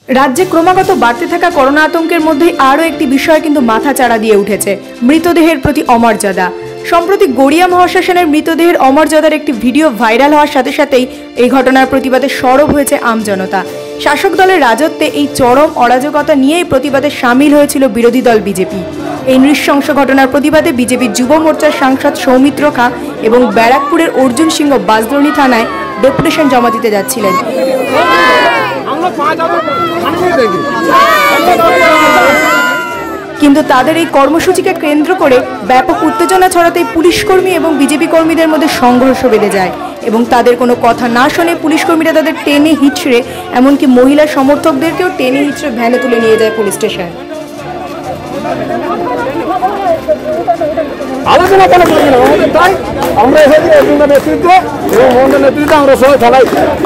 রাজ্যে ক্রমাগত বাড়তে থাকা করোনা আতঙ্কের মধ্যেই আরও একটি বিষয় কিন্তু মাথাচাড়া দিয়ে উঠেছে, মৃতদেহের প্রতি অমর্যাদা। সম্প্রতি গড়িয়া মহাশ্মশানের মৃতদেহের অমর্যাদার একটি ভিডিও ভাইরাল হওয়ার সাথে সাথেই এই ঘটনার প্রতিবাদে সরব হয়েছে আমজনতা। শাসক দলের রাজত্বে এই চরম অরাজকতা নিয়েই প্রতিবাদে সামিল হয়েছিল বিরোধী দল বিজেপি। এই নৃশংস ঘটনার প্রতিবাদে বিজেপির যুব মোর্চার সাংসদ সৌমিত্র খাঁ এবং ব্যারাকপুরের অর্জুন সিংহ বাঁশদ্রোণী থানায় ডেপুটেশন জমা দিতে যাচ্ছিলেন। কিন্তু তাদের এই কর্মসূচিকে কেন্দ্র করে ব্যাপক উত্তেজনা ছড়াতেই পুলিশকর্মী এবং বিজেপি কর্মীদের মধ্যে সংঘর্ষ বেড়ে যায় এবং তাদের কোনো কথা না শুনে পুলিশকর্মীরা তাদের টেনে হিঁচড়ে, এমনকি মহিলা সমর্থকদেরকেও টেনে হিঁচড়ে ভ্যানে তুলে নিয়ে যায় পুলিশ স্টেশন। আলোচনা কেন করবেন আমাদের, তাই আমরা এসেছি অর্জুনের নেতৃত্ব এবং মোহনের নেতৃত্বে আমরা সবাই সবাই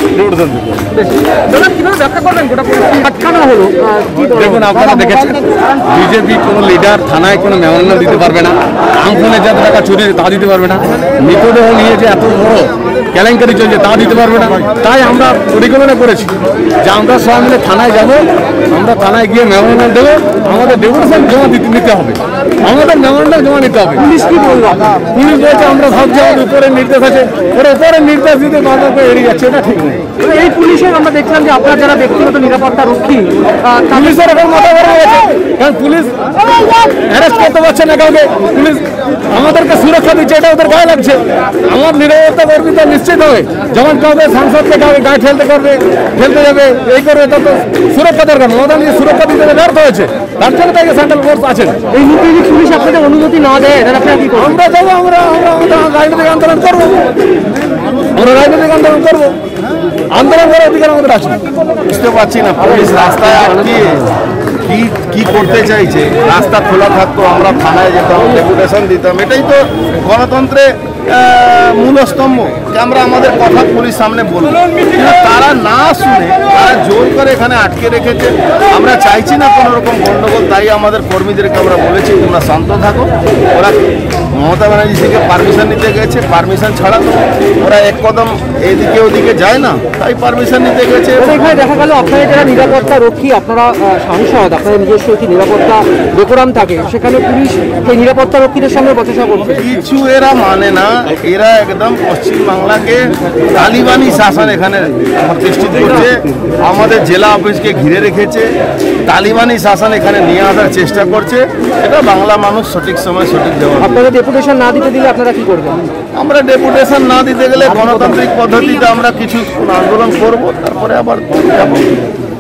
আটকানো হলো। দেখুন, আপনারা দেখেছেন বিজেপি কোনো লিডার থানায় কোনো মেমোরেন্ডাম দিতে পারবে না, আমফানে যত টাকা চুরি তা দিতে পারবে না, মৃতদেহ নিয়ে যে এত বড় কেলেঙ্কারি চলছে তা দিতে পারবে না। তাই আমরা পরিকল্পনা করেছি যে আমরা সবাই মিলে থানায় যাব, আমরা থানায় গিয়ে মেমোরেন্ডাম দেবো, আমাদের ডেপুটেশন জমা নিতে হবে, আমাদের মেমোরেন্ডাম জমা নিতে হবে। পুলিশ কি বলবো? পুলিশ বলছে আমরা ভাবছি আমাদের উপরের নির্দেশ আছে, উপরের নির্দেশ দিতে বারবার করে এড়িয়ে যাচ্ছে, এটা ঠিক নেই। এই পুলিশের আমরা দেখলাম যে আপনার যারা ব্যক্তিগত নিরাপত্তা রক্ষী, পুলিশের এখন মাথা গরম হয়েছে, কারণ পুলিশ অ্যারেস্ট করতে পারছে না কাউকে, পুলিশ আমাদেরকে সুরক্ষা দিচ্ছে, এটা ওদের গায়ে লাগছে। আমার নিরাপত্তা কর্মীটা নিশ্চিত হবে, যখন কাউকে সাংসদকে কাউকে গায়ে ফেলতে যাবে এই করবে, তত সুরক্ষা দরকার। মমতা নিজে সুরক্ষা দিতে ব্যর্থ হয়েছে, তার জন্য তাকে সেন্ট্রাল ফোর্স আছেন। এই মুহূর্তে যদি পুলিশ আপনাদের অনুমতি না দেয় তাহলে আপনারা কি করবেন? আমরা যাবো, আমরা রাজনৈতিক আন্দোলন করবো, আমরা রাজনৈতিক আন্দোলন করবো, আন্দোলন করার অধিকার আমাদের আছে। বুঝতে পারছি না পুলিশ রাস্তায় আটকিয়ে কি করতে চাইছে। রাস্তা খোলা থাকতো, আমরা থানায় যেতাম, ডেপুটেশন দিতাম, এটাই তো গণতন্ত্রে মূলস্তম্ভ যে আমরা আমাদের কথা পুলিশ সামনে বলবো। কিন্তু তারা না শুনে তারা জোর করে এখানে আটকে রেখেছে। আমরা চাইছি না কোনো রকম গণ্ডগোল, তাই আমাদের কর্মীদেরকে আমরা বলেছি তোমরা শান্ত থাকো। ওরা মমতা ব্যানার্জি থেকে পারমিশন নিতে গেছে, পারমিশন ছাড়া তো ওরা এক কদম এদিকে ওদিকে যায় না, তাই পারমিশন নিতে গেছে। এখানে দেখা গেল আপনাদের যারা নিরাপত্তা রক্ষী, আপনারা সাংসদ, আপনাদের নিজস্ব একটি নিরাপত্তা ডেকোরাম থাকে, সেখানে পুলিশ সেই নিরাপত্তা রক্ষীদের সঙ্গে বচসা করছে। কিছু এরা মানে না, এরা একদম পশ্চিমবাংলাকে তালিবানি শাসন এখানে প্রতিষ্ঠিত করছে, আমাদের জেলা অফিসকে ঘিরে রেখেছে, তালিবানি শাসন এখানে নিয়ে আসার চেষ্টা করছে। এটা বাংলা মানুষ সঠিক সময় সঠিক জবাব। আপনারা ডেপুটেশন না দিতে দিলে আপনারা কি করবেন? আমরা ডেপুটেশন না দিতে গেলে গণতান্ত্রিক পদ্ধতিতে আমরা কিছু আন্দোলন করব, তারপরে আবার যাব।